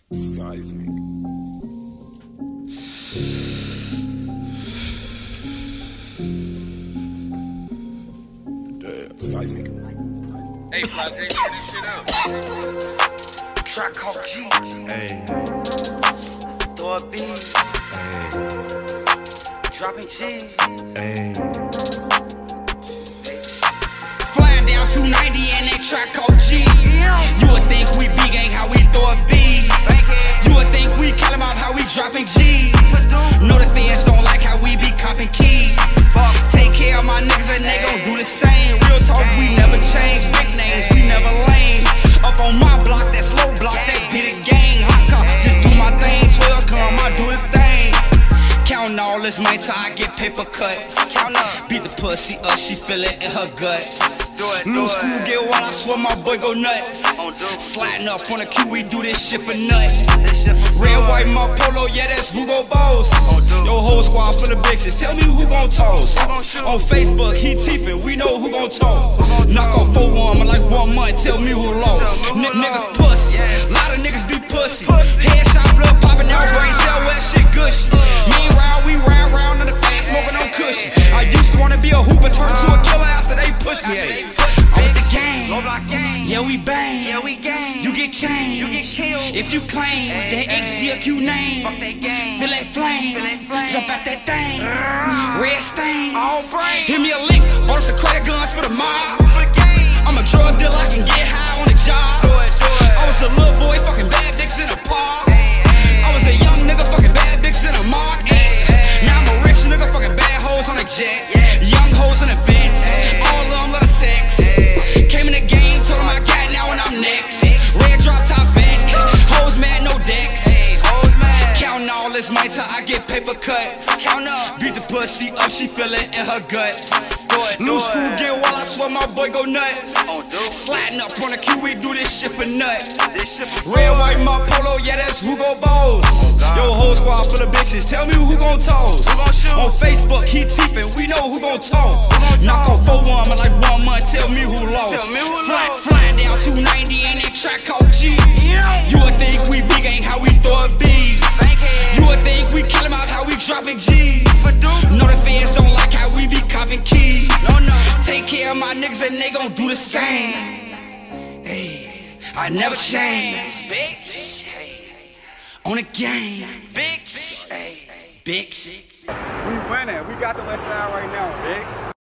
Seismic. Damn. Seismic. Hey, Fly J, check this shit out. Track called G. Hey. Throw a B. Hey. Dropping G. Hey. Flying down 290 in that track called G. You would think we big gang how we throw a B's. You would think we kill 'em off how we dropping G's. Know the fans don't like how we be copping keys. Take care of my niggas and they gon' do the same. Real talk, we never change. Big names, we never lame. Up on my block, that's Loblock, that be the gang. Hot car, just do my thing. 12s come, I do the thing. Counting all this money till I get paper cuts. Beat the pussy up, she feel it in her guts. New school get wild, I swear my boy go nuts. Sliding up on the queue, we do this shit for nut. Red, white, my polo, yeah, that's who go boss. Yo, whole squad full of bitches, tell me who gon' toss. On Facebook, he teepin', we know who gon' talk. Knock on 4-1, I'm like 1 month, tell me who lost. Niggas pussy, lot of niggas be pussy. Headshot, blood poppin', now brain cell, well shit gushy. Meanwhile, we ride round in the fast, smoking on cushion. I used to wanna be a hooper, turned to a killer after they pushed me. I'm with the gang, yeah we bang, you get changed, if you claim that XZQ name, feel that flame, jump out that thing, red stain, hit me a lick, bought us some credit guns for the mob, I'm a drug dealer, I can get high on the job, I was a little boy fucking bad dicks in a park, I was a young nigga fucking bad dicks in a mark, now I'm a rich nigga fucking bad hoes on a jet, young hoes in the vents, all of them love the sex. Came in the game, told them I got it now and I'm next. Red drop top vest, hoes mad, no decks. Counting all this money till I get paper cuts. Beat the pussy up, she feel it in her guts. New school get wild, I swear my boy go nuts. Sliding up on the queue, we do this shit for nut. Red, white, my polo, yeah, that's who go boss. Yo, whole squad full of bitches, tell me who gon' toss. On Facebook, he teepin', we know who gon' talk. Knock on 4-1, I'm like 1 month, tell me who lost. Flying down 290 in that track called G. You would think we big ain't how we throw a B's. You would think we kill 'em out how we dropping G's. Know the fans don't like how we be copping keys. Take care of my niggas and they gon' do the same. Hey, I never change. Bitch, on the game. Bitch, bitch. We winning. We got the West Side right now, bitch.